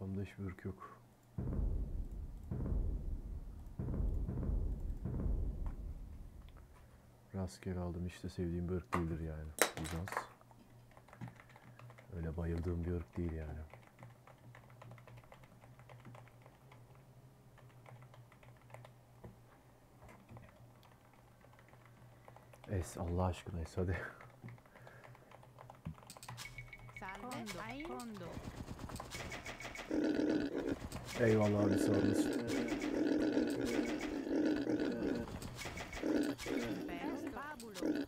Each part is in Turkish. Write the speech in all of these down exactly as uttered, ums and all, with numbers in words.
Kafamda hiçbir ırk yok. Rastgele aldım. Hiç de sevdiğim bir ırk değildir yani. Bizans. Öyle bayıldığım bir ırk değil yani. Es Allah aşkına es hadi. Salve. Kondo. Eyvallah abi sağ olasın. Fabulo.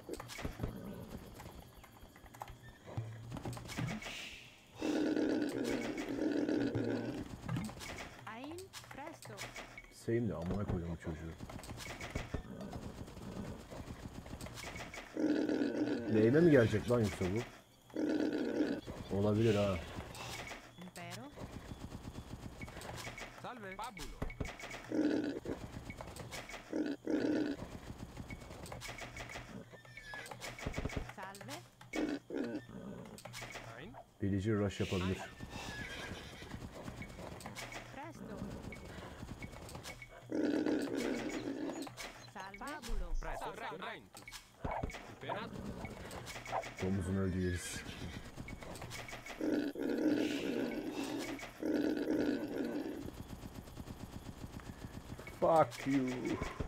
Ain. Presto. Seyim de amına koydum bu çocuğu. Lehime mi gelecek lan yoksa bu? Olabilir ha. Impero. Salve. Fabulo. Salve. Ein. Villager rush yapabilir. Presto. Salve. Fabulo. Presto. Correntus. Imperator. Domuzun öldüğü yeriz. Fuck you.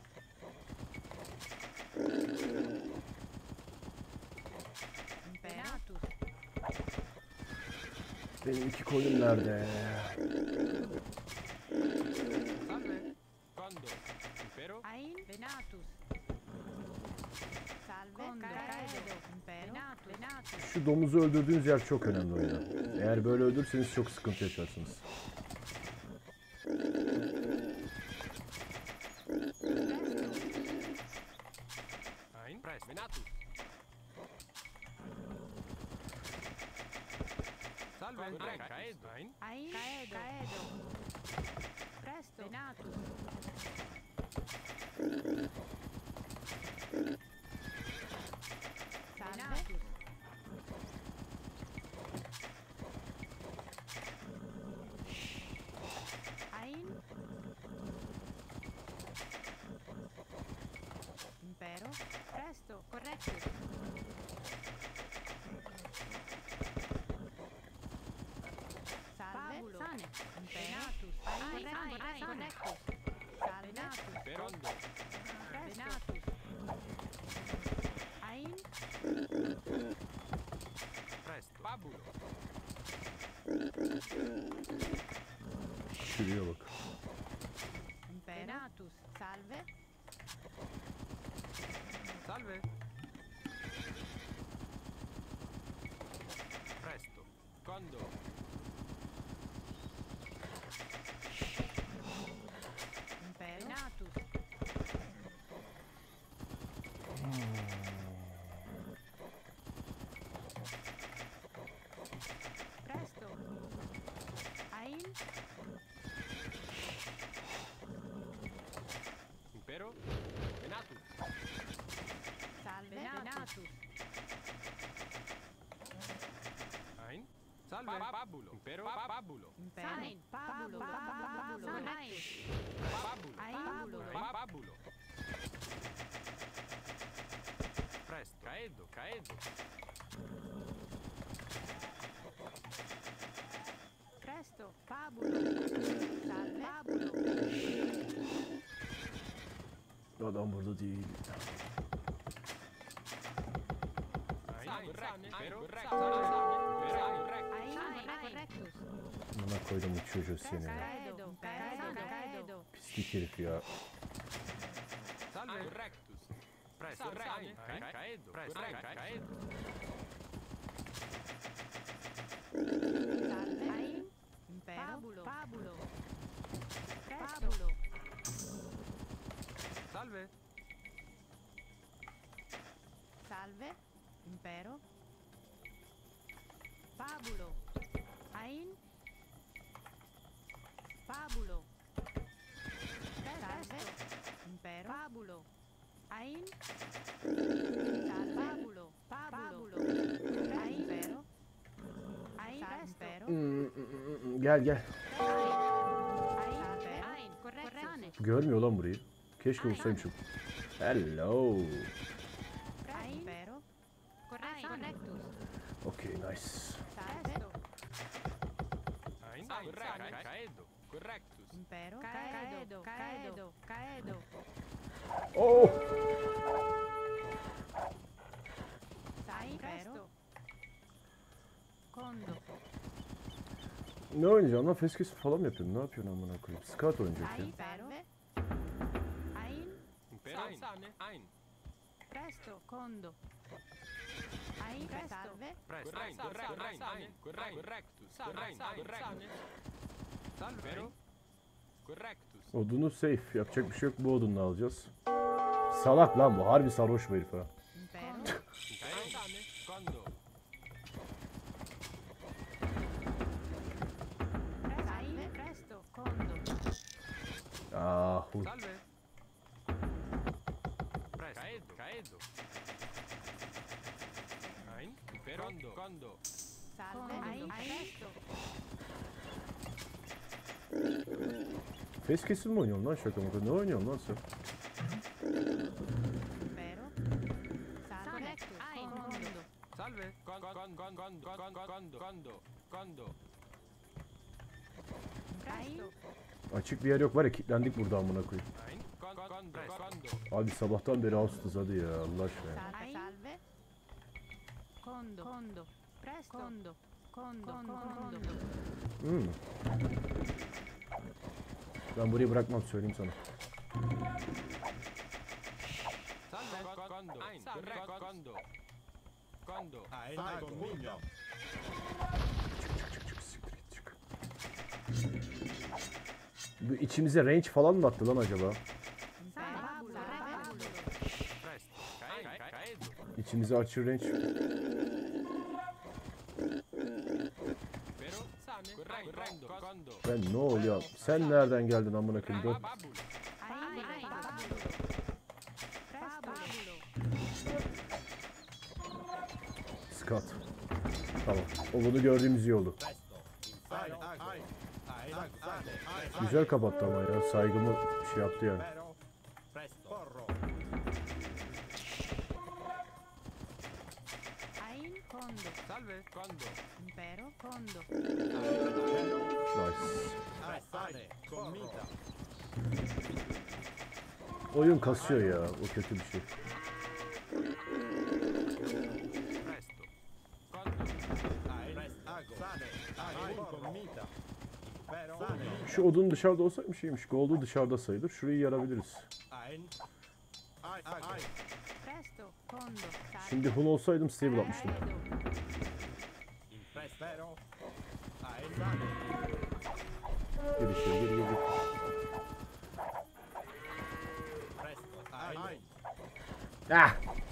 Imperatus. Benim iki koyun nerede? Salve. Kondo. Impero. Ain. Venatus. Salve. Caedo. Impero. Venatus. Venatus. Şu domuzu öldürdüğünüz yer çok önemli oyunda. Eğer böyle öldürseniz çok sıkıntı yaşarsınız. Ein. Presto. Venatus. Salve. Caedo. Ein. Ain. Caedo. Caedo. Presto. Venatus. Salve. Ain. Impero. Presto. Corretto. Salve. Sane. Impenatus. Ain. Corretto. Corretto. Salve. Impero. Kondo. Venatus. Ain. Presto. Fabulo. Şuraya bak. Venatus. Salve. Salve. Presto. Kondo. Impero. Venatus. Presto. Ain. Impero. Venatus. Salve. Venatus. Ein. Salve. Fabulo. Impero. Fabulo. Impero. Pabulo. Pabulo. Fabulo. Pabulo. Fabulo. Presto. Caedo. Caedo. Presto. Pabulo. Salve. Pabulo. Adam burada değil. Ein. Impero. Ain. Correctus. Buna koydum bu çocuğu seni. Caedo. Caedo. Caedo. Pislik herif ya. Salve. Rectus. Presto. Caedo. Presto. Caedo. Salve. Ain. Impero. Pabulo. Pabulo. Presto. Salve. Salve. Impero. Pabulo. Ain. Pabulo. Salve. Impero. Pabulo. Ain. Salve. Pabulo. Pabulo. Ain. Impero. Ain. Impero. Hmm, hmm, hmm, hmm. Gel gel. Görmüyor lan burayı. Keşke olsaymışım. Hello. Impero. Correcto. Correctus. Okay, nice. Salve. Ein. Correcto. Caedo. Correctus. Impero. Caedo. Caedo. Caedo. Oh! Sai. Presto. Condo. Ne oynayacağım lan? Feskes falan mı yapıyorum? Ne yapıyorsun amına koyayım? Scout oynayacak ya. Sai. Salve. Ein. Impero. Sane. Ein. Presto. Condo. Ein. Salve. Presto. Correcto. Correcto. Ein. Correcto. Correctus. Sane. Correctus. Salve. Pero. Correctus. Odunu safe. Yapacak bir şey yok. Bu odunu alacağız. Salak lan bu. Harbi sarhoş bu herif ha. Impero. Impero. Sane. Condo. Sai. Presto. Condo. Ah, huy. Salve. Presto. Caedo. Caedo. Ein. Impero. Condo. Condo. Salve. Ein. Presto. Feskes'i mi oynuyorsun lan şaka maka? Ne oynuyorsun lan sen? Impero. Salve. Ein. Condo. Salve. Con, con, con, con, con, con, condo. Condo. Condo. Presto. Açık bir yer yok var ya, kilitlendik burada amına koyayım. Ein. Con, con, condo. Condo. Abi sabahtan beri hastız hadi ya Allah aşkına. ya. Salve. Salve. Condo. Condo. Presto. Condo. Condo. Condo. Hmm. Ben burayı bırakmam söyleyeyim sana. Salve. Con, condo. Ein. Correcto. Condo. Condo. Ein ago migno. Çık çık siktir git çık. Bu içimize range falan mı attı lan acaba? Fabulo. Fabulo. Presto. Caedo. Caedo. İçimize açır range. Pero. Sane. Correcto. Condo. Ben ne oluyor? Sen nereden geldin amına koyayım? Dön. Babulo. Ein. Ein. Fabulo. Fabulo. Scout. Tamam. O bunu gördüğümüz iyi oldu. Ein ago. Ein ago. Sane. Ein. Güzel kapattı ama ya. Saygımı şey yaptı yani. Pero. Presto. Porro. Ein. Condo. Salve. Condo. Impero. Condo. Nice. Sane. Commita. Oyun kasıyor ya. O kötü bir şey. Presto. Condo. Ein ago. Sane. Ago. Commita. Pero. Sane. Şu odun dışarıda olsaymış şeymiş. Gold'u dışarıda sayılır. Şurayı yarabiliriz. Ein. Ein ago. Presto. Condo. Salve. Şimdi Hun olsaydım stable atmıştım. Caedo. Presto. Pero. Ein. Sane. Gir içeri gir gir gir. Presto. Ein. Ah!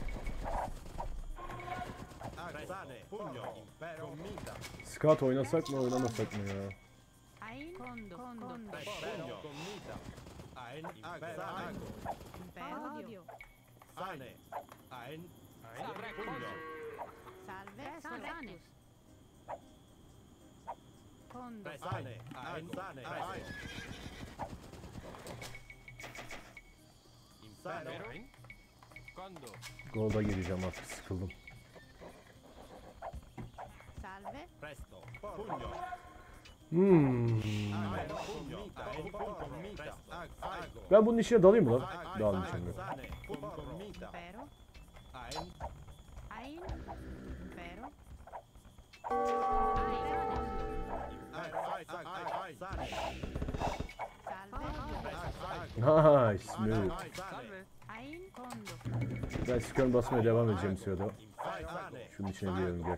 Ago. Sane. Pugno. Pero. Commita. Scout oynasak mı oynamasak mı ya? Ein. Condo. Condo. Pero. Commita. Ein. Ago. Sane. Imperio. Sane. Ein. Ein. Correcto. Salve. Salve. Condo. Sane. Ein. Sane. Ein. Pero. Impero. Ein. Condo. Gold'a gireceğim artık sıkıldım. Salve. Presto. Pugno. Hmm. Pero. Commita. Ein. Commita. Ago. Ben bunun içine dalayım mı lan? Ein. Daldım Sane. şimdi. Sane. Commita. Impero. Ein. Ein. Impero. Sane. Salve. Nice. Smooth. Salve. Ein. Condo. Ben skön basmaya devam edeceğim sırada. Sane. Şunun içine girelim gel.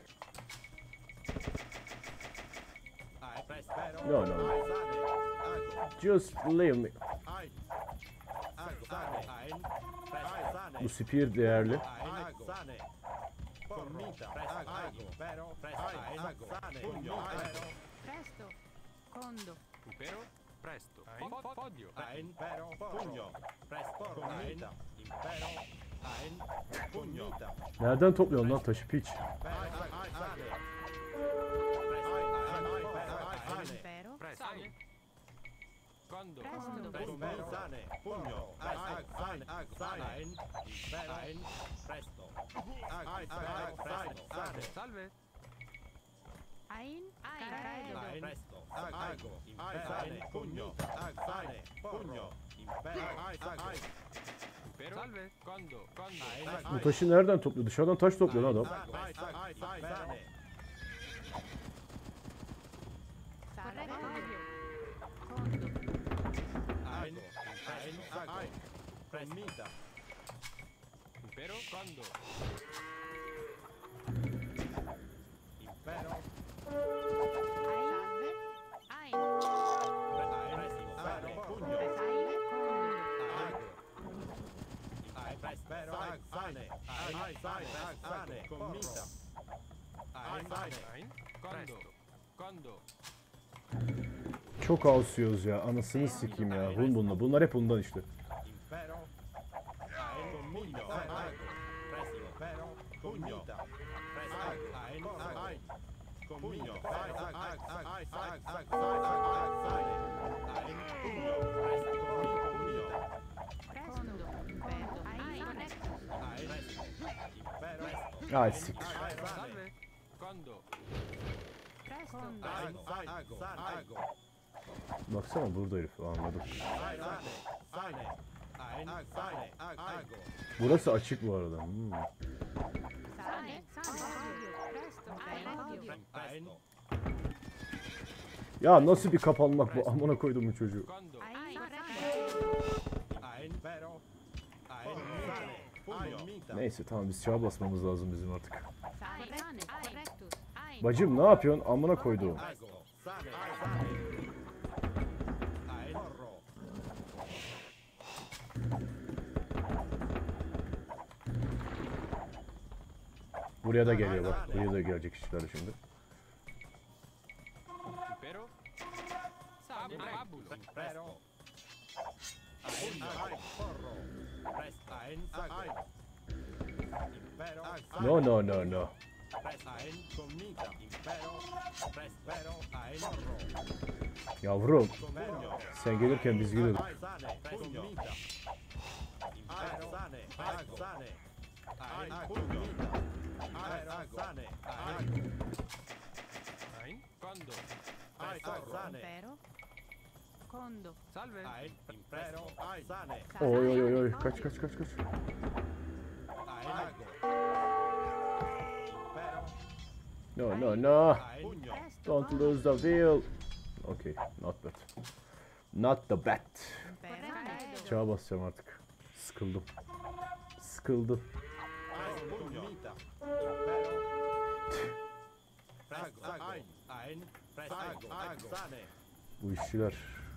No, No, no. Just leave me. Bu spear değerli. Presto. Condo. Impero. Presto. Ein. Po- Podio. Ein pero pugno. Presto. Commita. Impero. Ein pugno. Nereden topluyorsun lan taşı piç? Impero. Presto. Sane. Condo. Quando? Presto. Presto. Sane. Pugno. Ag. Ag. Sane. Ag. Sane. Ein. Impero. Ein. Presto. Ag. Ag. Ag. Sane. Sane. Salve. Ein. Ein. Carredo. Presto. Ag. Ago. Impero. Sane. Pugno. Ag. Sane. Pugno. Impero. Ag. Ag. Impero. Salve. Quando? Quando? Bu taşı nereden topluyor? Dışarıdan taş topluyor lan adam. Ag. Ag. Ag. Sane. Salve. Condo. Ein. Ein. Ag. Premita. Impero. Quando? Impero. Salve. Ein. Presto. Sane. Pugno. Salve. Condo. Ago. Ai. Impero. Ag. Sane. Ai. Sane. Ag. Sane. Commita. Ai. Sane. Ein. Quando? Quando? Çok ausıyoruz ya. Anasını sikeyim ya. Hun bununla. Bunlar hep bundan işte. Impero. Ein. Commito. Ago. Presto. Impero. Commita. Presto. Ein. Ein. Commito. Ag. Ag. Ag. Ag. Ag. Ag. Ag. Sane. Ein. Pugno. Presto. Commita. Presto. Impero. Ein. Connectus. Ein. Presto. Impero. Ay siktir. Ai. Sane. Salve. Quando? Presto. Ago. Ago. Ago. Baksana burada herif. Anladım. Sane. Sane. Ein. Sane. Ag. Ago. Burası açık bu arada. Hmm. Sane. Sane. Presto. Ein. Ein. Ya nasıl bir kapanmak bu? Amına koydum bu çocuğu. Quando? Ein. Ein. Pero. Ein. Sane. Pugno. Mita. Neyse tamam biz çağa basmamız lazım bizim artık. Sane. Sane. Correctus. Ein. Bacım ne yapıyorsun? Amına koyduğum. Ago. Sane. Sane. Ein. Porro. Buraya da geliyor bak. Buraya da gelecek işler şimdi. Impero. Sane. Fabulo. Pero. Ein. Ein. Porro. Presto. Ein. Ein. Impero. No no no no. Presto. Ein. Commita. Impero. Presto. Pero. Ein. Porro. Yavrum Pugno. sen gelirken biz gidiyorduk. Ai. Sane. Pugno. Impero. Sane. Ago. Sane. Ein. Pugno. Ai. Sane. Ago. Ein. Quando? Ai. Sane. Impero. Condo. Salve. Ein. Impero. Ai. Sane. Oy oy oy oy kaç kaç kaç kaç. Ai. Ago. Impero. No no no. Ai. Pugno. Presto. Don't lose the wheel. Okay, not bad. Not the bad. Impero. Çağa basacağım artık. Sıkıldım. Sıkıldım. Ai. Pugno. Impero. Ago. Ein. Ein. Presto. Ago. Ago. Sane. Bu işçiler.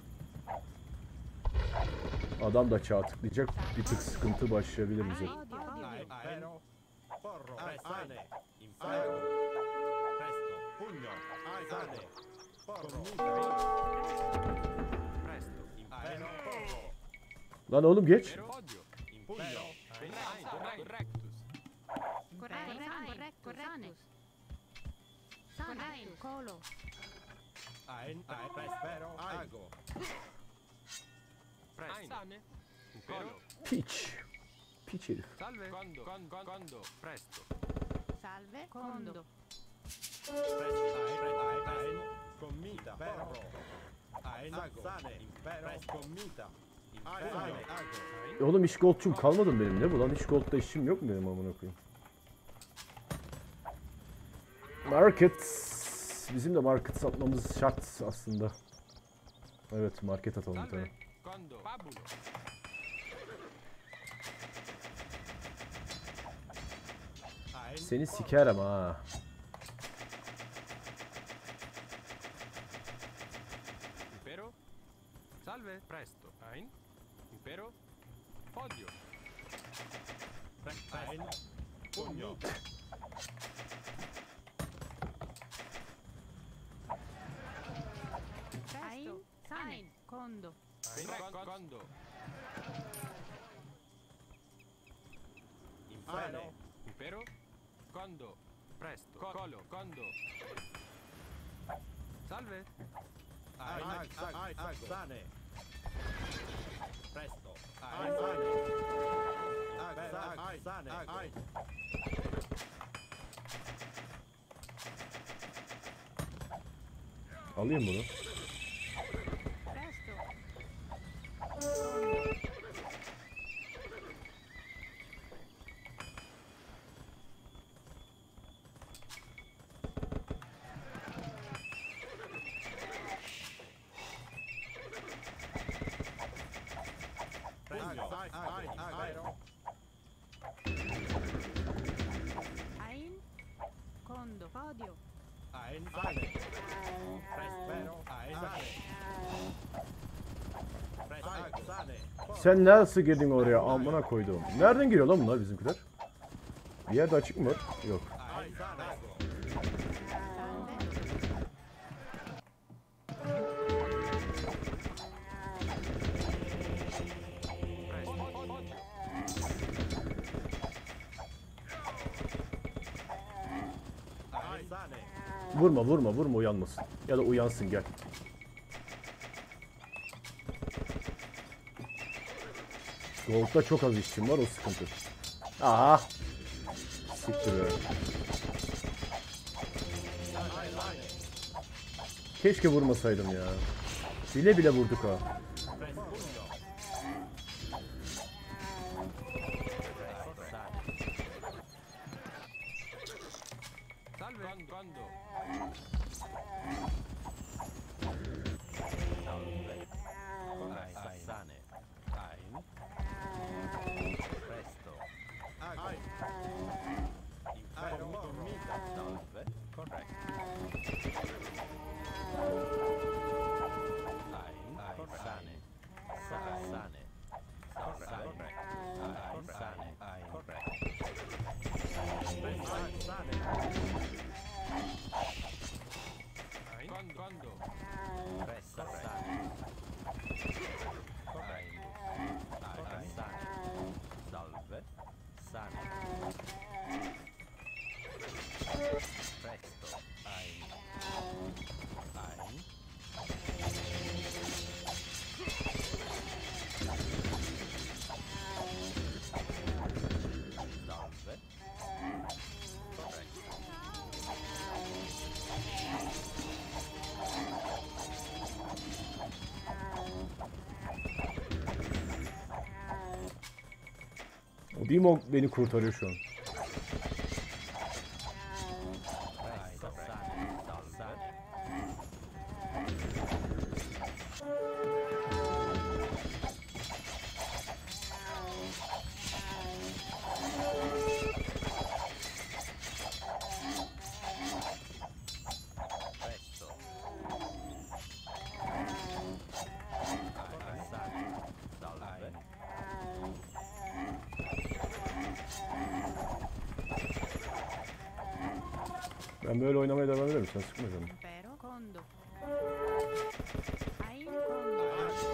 Adam da çağa tıklayacak. Bir tık sıkıntı başlayabilir bize. Ai. Impero. Porro. Sane. Impero. Presto. Pugno. Ai. Sane. Porro. Presto. Impero. Porro. Lan oğlum geç. Impero. Podio. Impero. Ein. Ein. Correctus. Correctus. Correctus. Sane. Colo. Ein. Ai. Prespero. Ago. Presto. Sane. Impero. Piç. Piç herif. Salve. Quando? Quando? Quando? Presto. Salve. Condo. Presto. Ai. Ai. Ein. Commita. Porro. Ein. Sane. Impero. Commita. Ai. Sane. Ago. E oğlum iş goldçum kalmadı mı benim? Ne bu lan? İş goldda işim yok mu benim amına koyayım? Market. Bizim de market satmamız şart aslında. Evet market atalım bir tane. Salve. Quando? Fabulo. Ein. Seni sikerim ha. Impero. Salve. Presto. Ein. Impero. Podio. Ein. Pugno. Presto. Sane. Condo. Ein. Con- Quando? Impero. Impero. Quando? Presto. Co- Colo. Quando? Salve. Ai. Ai. Ai. Sane. Presto. Ein, ein. Ag, ag, ag, sane, ein. Alayım bunu. Presto. Pugno. Ein, ein, vero. Ein. Condo. Podio. Ein, sane. Presto, vero. Ein, sane. Presto, ag, sane. Sen nasıl girdin oraya amına koydum. Nereden giriyor lan bunlar bizimkiler? Bir yerde açık mı var? Yok. Ein, sane. Ein, sane. Vurma vurma vurma uyanmasın. Ya da uyansın gel. Gold'da çok az işçim var o sıkıntı. Ah. Siktir be. Keşke vurmasaydım ya. Bile bile vurduk ha. Salve. Quando? Ein, sane. Ein. Presto. Ag, Impero dormita. Salve. Corretto. Ein, ein, sane. Sa- sane. Corretto. Ein, sane. Ein, corretto. Presto, ein, sane. Ein. Quando? Quando? Presto, sane. Corretto. Ein, sane. Salve. Sane. Presto. Ein. Ein. Salve. Corretto. O değil mi o beni kurtarıyor şu an? Presto, sane. Salve. Presto. Ein, sane. Salve. Ben böyle oynamaya devam ederim sen sıkma canım. Impero. Condo. Ein. Condo.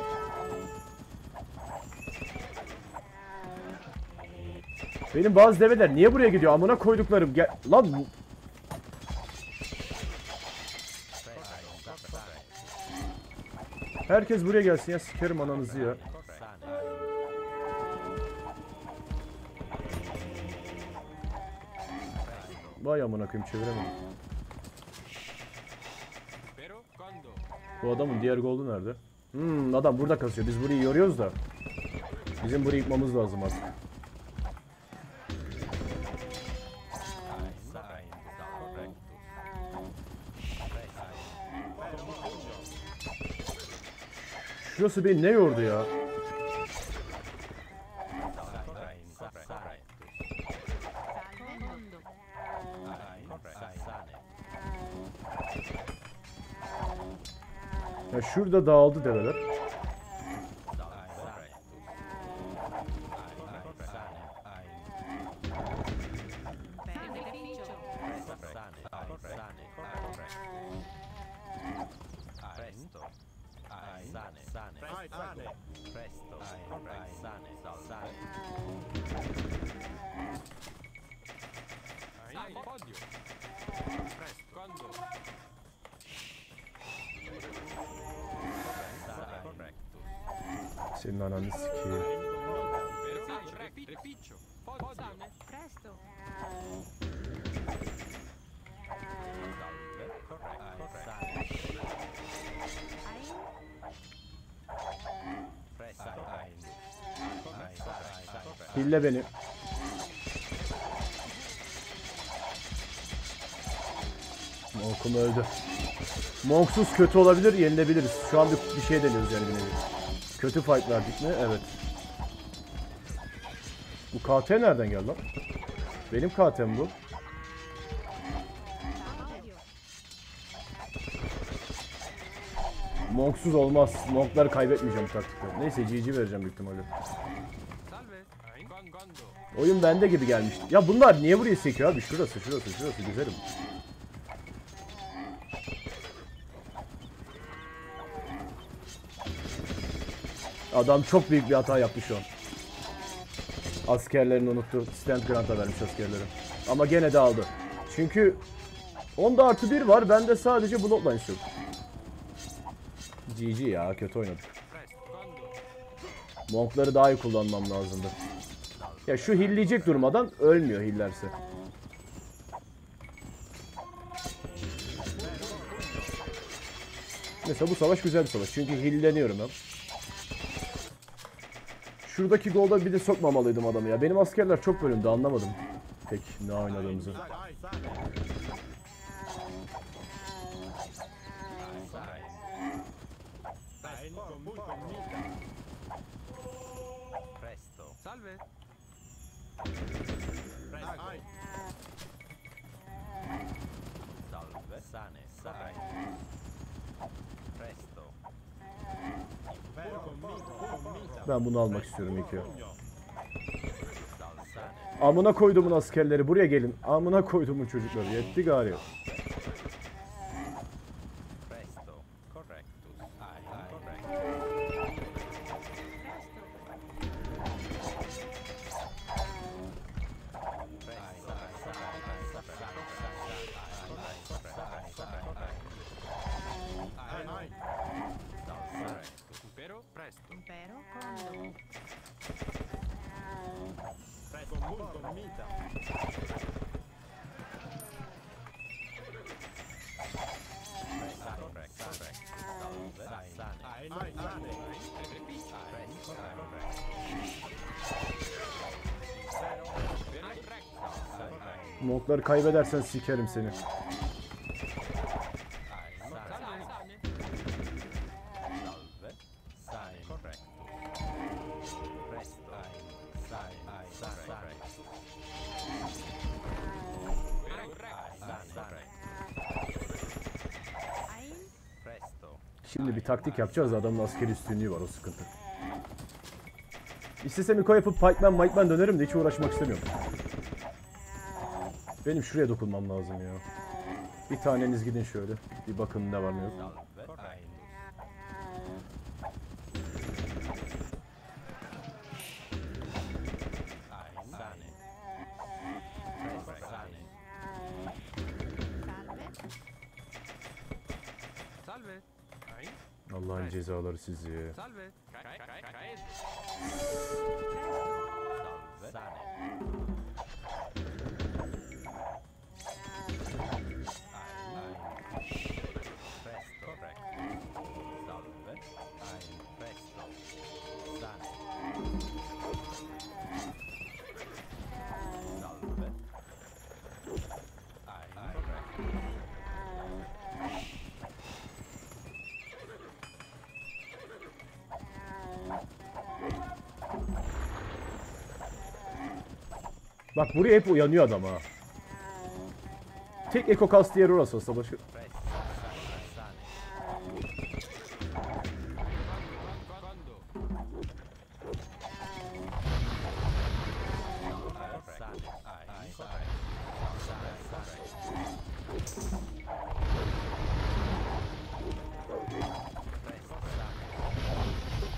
Benim bazı develer niye buraya gidiyor amına koyduklarım gel lan bu- herkes buraya gelsin ya sikerim ananızı ya. Sane. Vay amına koyayım çeviremedim. Pero? Quando? Bu adamın diğer golü nerede? Hmm adam burada kasıyor biz burayı yoruyoruz da. Bizim burayı yıkmamız lazım artık. Ein, sane. Correcto. Şurası beni ne yordu ya? Ein, sane. Salve. Condo. Ein, sane. Ya şurada dağıldı develer. Ein, correcto. Ein, sane. Ein, Beneficio. sane. Ein, sane. Correcto. Presto. Ein, sane. Sane. Sane. Presto. Ein, ein, sane. Sane. Ein. Podio. Presto. Quando? Sane. Correcto. Senin ananı sikeyim. Vero? Corretto. Trepiccio. Fozzane. Presto. Hille beni. Monk'um öldü. Monksuz kötü olabilir, yenilebiliriz. Şu an bir, bir şey deniyoruz yani bir nevi. Kötü fight verdik mi? Evet. Bu K T nereden geldi lan? Benim K T'm bu. Monksuz olmaz. Monkları kaybetmeyeceğim taktikte. Neyse G G vereceğim büyük ihtimalle. Salve. Gongondo. Oyun bende gibi gelmişti. Ya bunlar niye buraya sekiyor abi? Şurası, şurası, şurası güzelim. Adam çok büyük bir hata yaptı şu an. Askerlerini unuttu. Stand Grant'a vermiş askerleri. Ama gene de aldı. Çünkü onda artı bir var. Bende sadece Bloodlines yok. G G ya. Kötü oynadık. Presto. Gondo. Monkları daha iyi kullanmam lazımdı. Ya şu hilleyecek durmadan ölmüyor hillerse. Mesela bu savaş güzel bir savaş. Çünkü hilleniyorum ben. Şuradaki golda bir de sokmamalıydım adamı ya. Benim askerler çok bölündü, anlamadım pek ne oynadığımızı. Salve. Salve. Sane. Sane. Presto. Ben bunu almak istiyorum ilk ya. Amına koydumun askerleri, buraya gelin. Amına koydumun çocukları, yetti gari. Presto. Correctus. Ai. Correcto. Impero. Presto. Impero. Condo. Presto. Molto mita. Correcto. Correcto. Salve. Sane. Ai. Sane. Presto. Vero? Corretto. Monkları kaybedersen sikerim seni. Salve. Sane. Sane. Correcto. Presto. Sane. Sane. Vero? Corretto. Sane. Ein. Presto. Şimdi bir taktik yapacağız, adamın askeri üstünlüğü var, o sıkıntı. İstesem Miko yapıp Pikeman, Mikeman dönerim de hiç uğraşmak istemiyorum. Benim şuraya dokunmam lazım ya. Bir taneniz gidin şöyle, bir bakın ne var ne yok. Salve. Correcto. Ai. Sane. Presto. Sane. Salve. Salve. Ai. Allah'ın cezaları sizi. Salve. Ca- ca- ca- Caeso. Salve. Sane. Presto. Correcto. Salve. Ai. Presto. Sane. Salve. Ai. Correcto. Bak buraya hep uyanıyor adam ha. Tek eko kastı yer orası aslında, başka... Presto. Sane. Gondo. Sane. Ai. Correcto. Sane. Presto. Sane.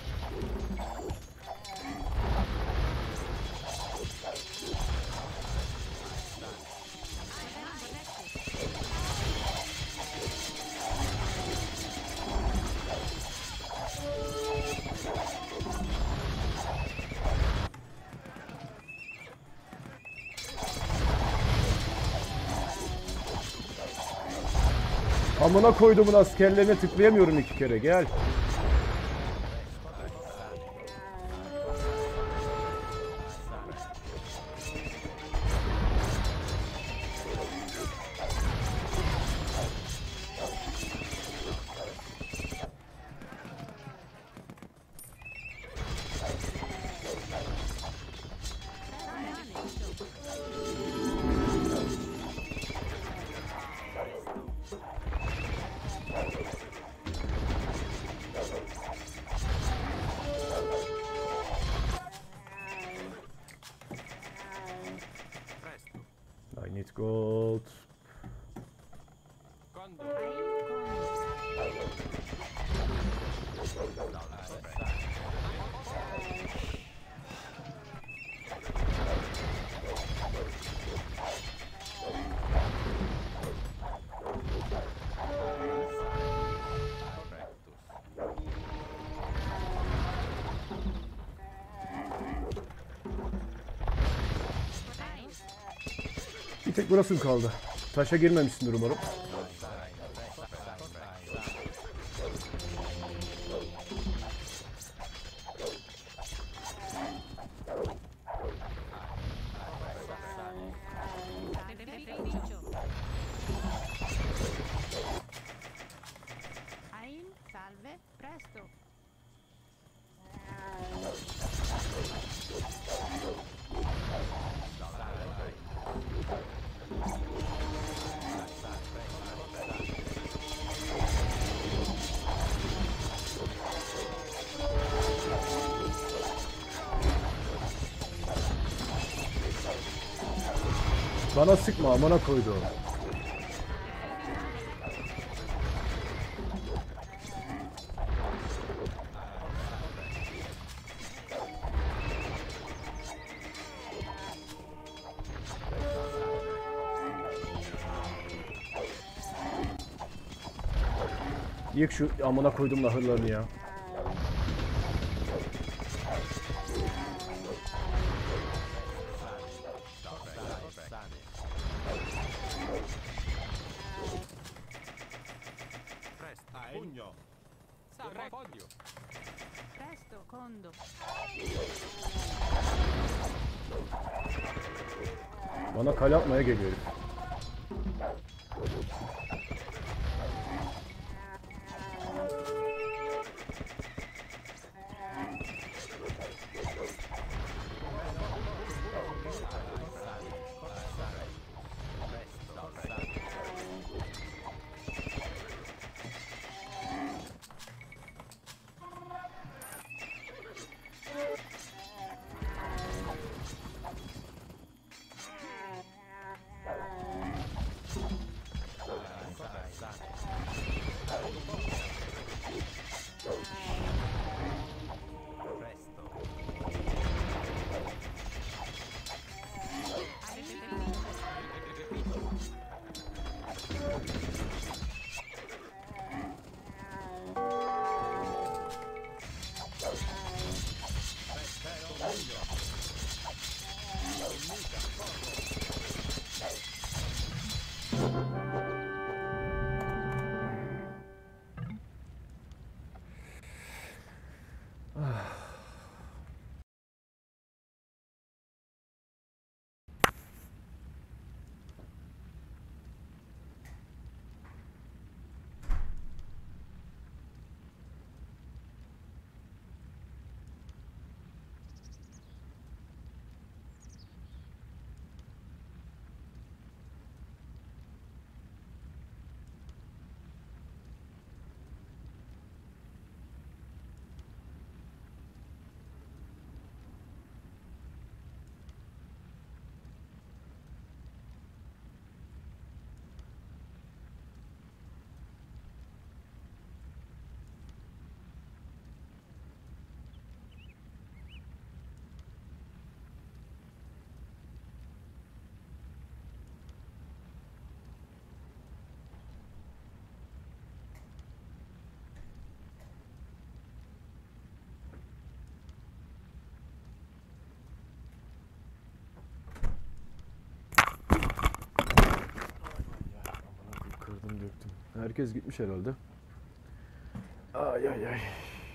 Amına koyduğumun askerlerine tıklayamıyorum iki kere. Gel. Presto. I need gold. Quando? Bir tek burası mı kaldı? Taşa girmemişsindir umarım. Sacrificio. Ain, salve, presto. Bana sıkma, amına koydu. Yık şu amına koydum lahırlarını ya. Presto. Pugno. Salve. Podio. Presto, condo. Bana kale atmaya geliyor. Herkes gitmiş herhalde. Ay ay ay.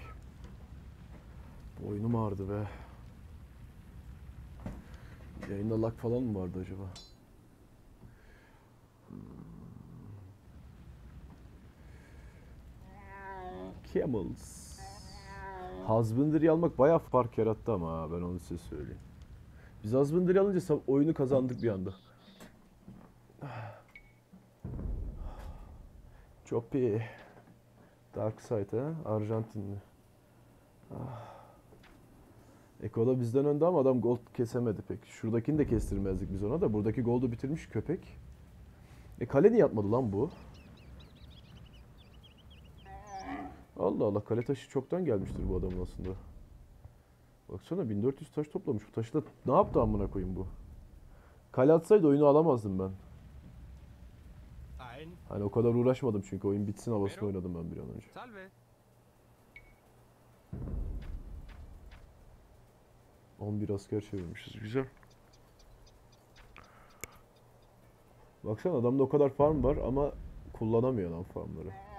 Boynum ağrıdı be. Yayında lag falan mı vardı acaba? Camels. Husbandry almak bayağı fark yarattı ama ha, ben onu size söyleyeyim. Biz Husbandry alınca sab- oyunu kazandık bir anda. Choppy. Darkside ha, Arjantinli. Ah. Eko da bizden önde ama adam gold kesemedi pek. Şuradakini de kestirmezdik biz ona da. Buradaki goldu bitirmiş köpek. E kale niye atmadı lan bu? Allah Allah, kale taşı çoktan gelmiştir bu adamın aslında. Baksana bin dört yüz taş toplamış. Bu taşı da ne yaptı amına koyayım bu? Kale atsaydı oyunu alamazdım ben. Ein. Hani o kadar uğraşmadım çünkü oyun bitsin havasını oynadım ben bir an önce. Salve. on bir asker çevirmişiz. Güzel. Baksana adamda o kadar farm var ama kullanamıyor lan farmları.